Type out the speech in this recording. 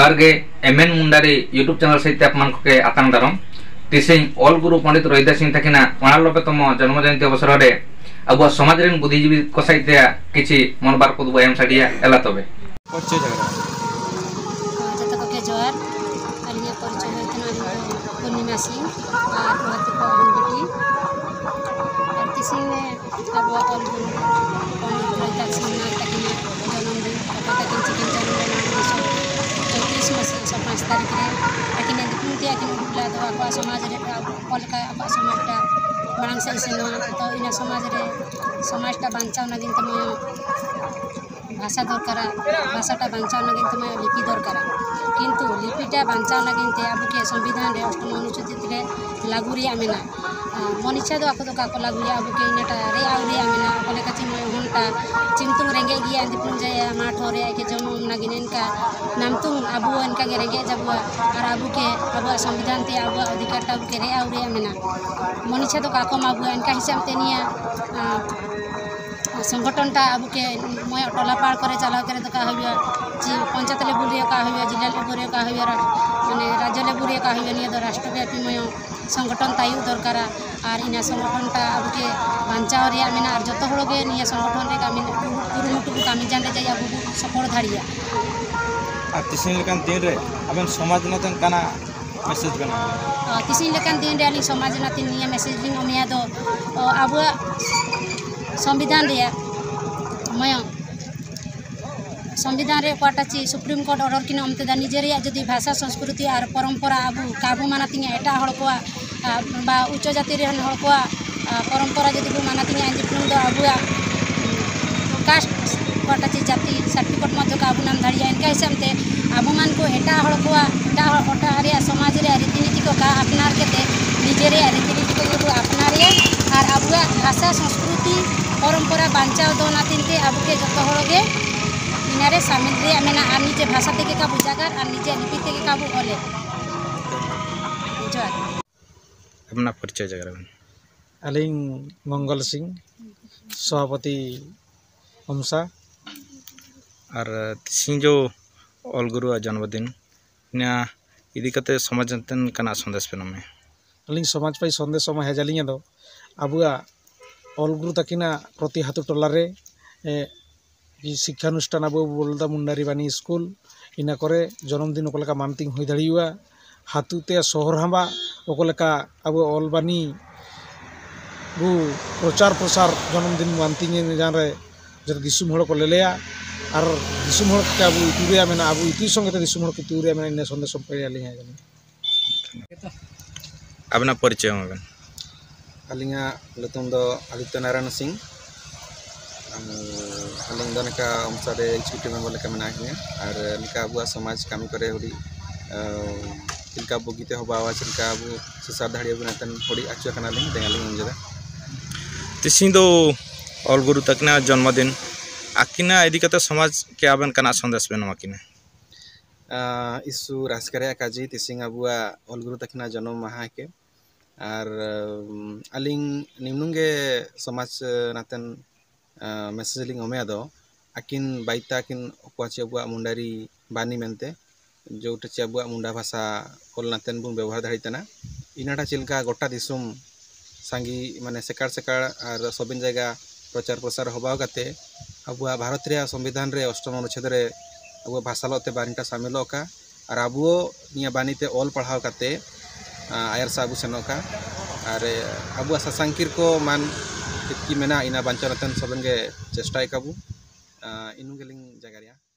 जोहार गे MN Mundari YouTube channel सहित आपमान के आतांग दारम तिसिंग ऑल गुरु पंडित रोहित सिंह तकिना 89तम जन्म जयंती अवसर रे अब समाज रेन बुद्धिजीवी को सहित किछि मनबार को बयान साडिया एला तबे परिचय जगह जत के जोहार अलिया परिचय होतना पूर्णिमा सिंह और बहुत बेटी और तिसिंग में अब ऑल गुरु पंडित रोहित सिंह तकिना जन्मदिन पता के चिकन जन्मदिन 5 तारीख रे लेकिन दिपुंती आकिन उला तो आपा समाज रे पलका आपा समाजटा मांग से तो इना समाजटा बांचाव नगिन तम भाषा दरकार भाषाटा बांचाव नगिन तम लिपि दरकार किंतु लिपिटा बांचाव नगिन ते अब के संविधान रे 8 अनुच्छेद रे लागू रे आमेना मनीषा दो आको का लागू रे अब के इनाटा रे आउरे आमेना बोले कछि होनटा चिंतुंग रेंगे गिया दिपुन जय माठो रे के जन्म नगिन इनका नामतुंग अबु इनका के रेंगे जब और अबु के अब संविधान ते अब अधिकार टा के रे आउरे आमेना मनीषा दो काको माबु इनका हिसाब ते निया संगठन टा अब के मैं टोला पार करे चला करे तो का होइया जी पंचायत लेवल रे का होइया जिला लेवल रे का होइया माने राज्य लेवल रे का होइया निया राष्ट्रव्यापी मैं संगठन तायु दरकार और इना संगठन टा अब के बांचाव रे आमेना और जतो हलो के निया संगठन रे कामी कुरुमुटु कामी जाने जाय अब सफल धारिया आ तिसिंग लेकान दिन रे अबन समाज नतन काना मेसेज बना तिसिंग लेकान दिन रे आली समाज नतन निया मेसेज लिंग ओमिया दो अब संविधान रे मैं संविधान रे कोटाची सुप्रीम कोर्ट ऑर्डर किन अमतेदा निजे रे जदि भाषा संस्कृति और परंपरा अब काबू मानातिंग एटा हड़कोआ बा उच्च जाति रे हड़कोआ परंपरा जदि को मानातिंग दिपुन दो अब कास्ट कोटाची जाति सर्टिफिकेट मध्य काबू नाम धाड़िया इनका हिसाब से अब मान को एटा हड़कोआ एटा ओटा रे समाज रे रीतिनीति को का अपनार केते निजे रे रीतिनीति को अपनार रे और अब भाषा संस्कृति परंपरा बांचाव दो नातिन के अब के जतो हड़गे इनारे शामिल रे आमेना आर निजे भाषा ते के काबू जागार और निजे लिपि ते के काबू ओले जोहार अपना परिचय जगह अलिंग मंगल सिंह सभापति हमसा और तिसिंग जो ऑल गुरु जन्मदिन ना इदी कते समाज जन कना संदेश पे नमे अलिंग समाज पाई संदेश सम हेजालिंग दो अबुआ ऑल गुरु तकिना प्रति हाथु टोला रे शिक्षानुष्ठान अब बोलदा मुंडारी बानी स्कूल इना करे जन्मदिन ओकलका मानतिंग हुई दाड़ियुआ हाथुते शहर हमा ओकलका अब ऑल बानी गु प्रचार प्रसार जन्मदिन मानतिंग जान रे जर दिसुम हड़ को लेलेया और दिसुम हड़ के अब इतुरिया मेना अब इतु संगे दिसुम हड़ के इतुरिया मेना इन संदेश पे आली है अपना परिचय में अलिंगा लुतुम दो आदित्य नारायण सिंह अलिंग दो नका हमसारे एग्जीक्यूटिव मेंबर लेका मेना है और निका अबुआ समाज कामी करे होडी चिलका बगीते होबावा चिलका अबु सुसार धाड़िया बनतन होडी आचो कना लिंग देंगालिंग उनजदा तिसिंग दो ऑल गुरु तकना जन्मदिन आकिना इदी कते समाज के आबन कना संदेश बेनो आकिना इसु राजकरिया काजी तिसिंग अबुआ ऑल गुरु तकना जन्म माहा के और अलिंग निम्नुंगे समाज नातन मेसेज लिंग ओमे दो आकिन बाइता आकिन ओपाची अबुआ मुंडारी बानी मेनते जो टची अबुआ मुंडा भाषा ऑल नातन बुन व्यवहार दाड़ितना इनाटा चिलका गोटा दिसुम सांगी माने सेकार सेकार और सबिन जगह प्रचार प्रसार होबाव काते अबुआ भारत रे संविधान रे 8 अनुच्छेद रे अबुआ भाषा लते बानीटा शामिल का और अबुओ निया बानीते ऑल पढ़ाव काते आयर साबु सेनोका और अबुआ सासांकिर को मान की मेना इना बांचानतन सबन गे चेष्टा काबू इनु गेलिंग जगारिया।